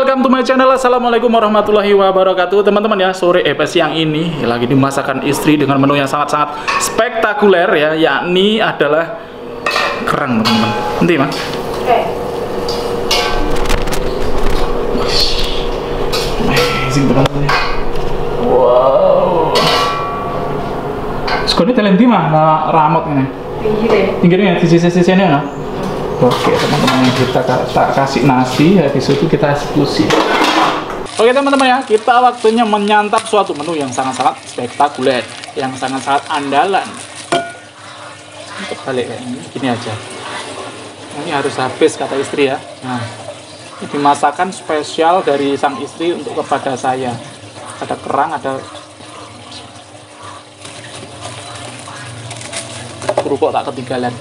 welcome to my channel. Assalamualaikum warahmatullahi wabarakatuh. Teman-teman ya, siang ini lagi dimasakan istri dengan menu yang sangat-sangat spektakuler ya, yakni adalah kerang, teman-teman. Nanti Mas. Oke. Amazing, teman-teman. Wow. Sekolah talent mah nggak ramot ini. Pinggirnya di sisi-sisinya ya. Oke teman-teman, kita tak kasih nasi, habis itu kita eksekusi. Oke teman-teman ya, kita waktunya menyantap suatu menu yang sangat-sangat spektakuler, yang sangat-sangat andalan. Terbalik kayak ini, gini aja. Ini harus habis kata istri ya. Nah, ini dimasakan spesial dari sang istri untuk kepada saya. Ada kerang, ada kerupuk tak ketinggalan.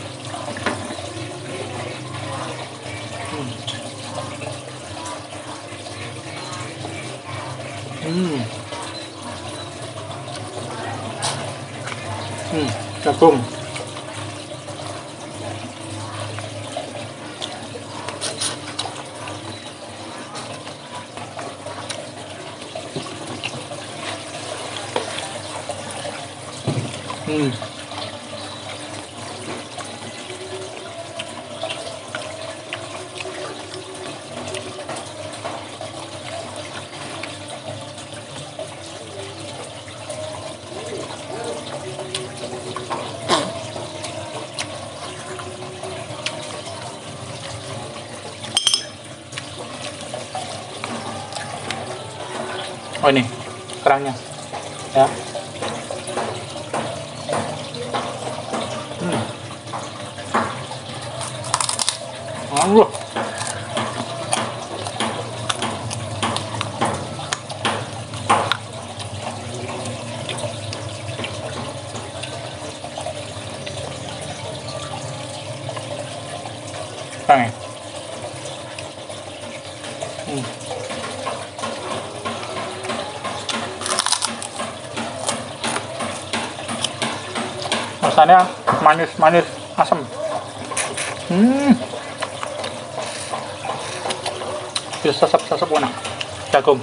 Jagung. Oh ini kerangnya ya. Allah. Kerangnya. Rasanya manis-manis asam. Bisa sesep-sesep enak. Jagung.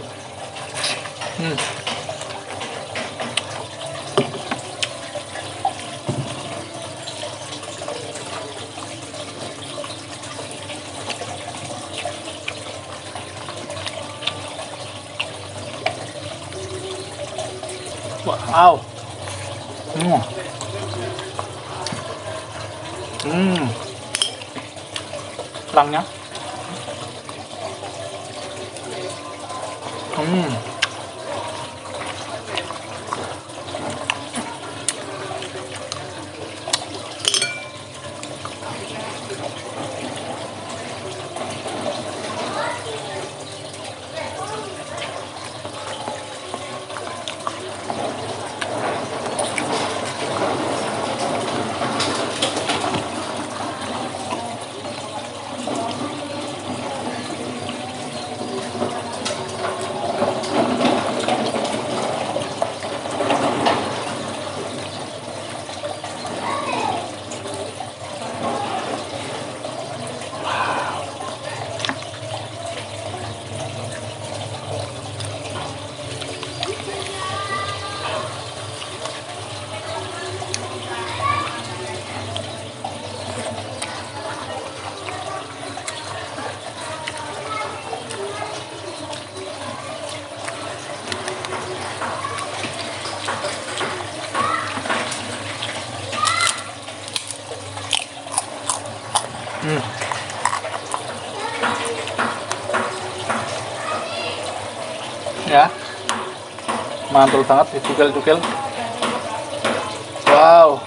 Wow. Kerangnya. Ya, mantul banget, dicukil-cukil. Wow.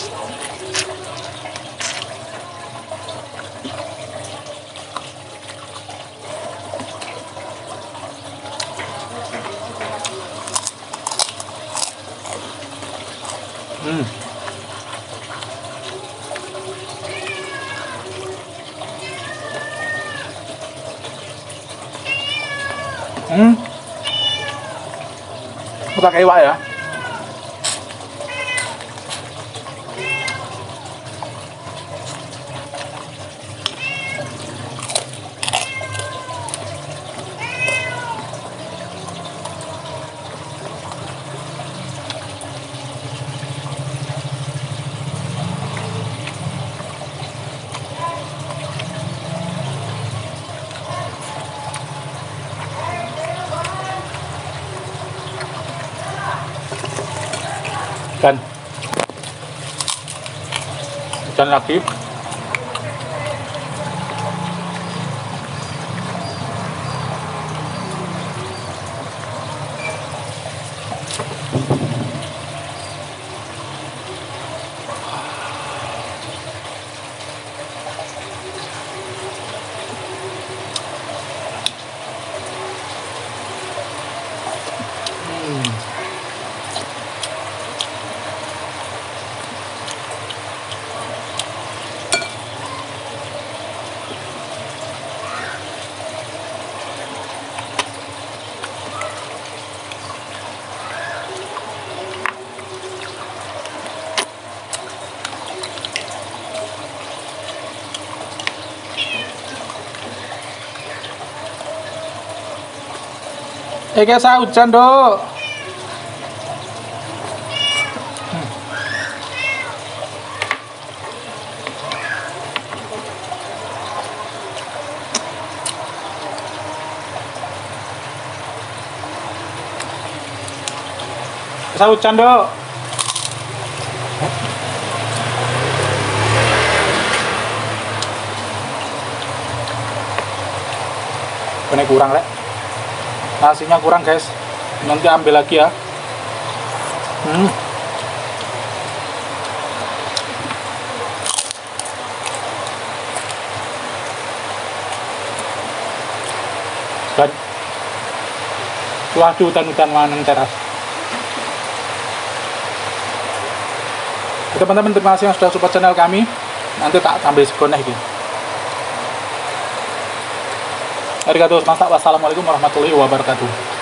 Pakai iwak ya. Ikan lagi. Kayak saya hujan dok. Saya hujan dok. Ini kurang lek. Nasinya kurang guys, nanti ambil lagi ya. Dan waduh, hutan-hutan maneng teras. Teman-teman, terima kasih yang sudah support channel kami. Nanti tak tambah segoneh gitu. Arigatou, mantap. Wassalamualaikum warahmatullahi wabarakatuh.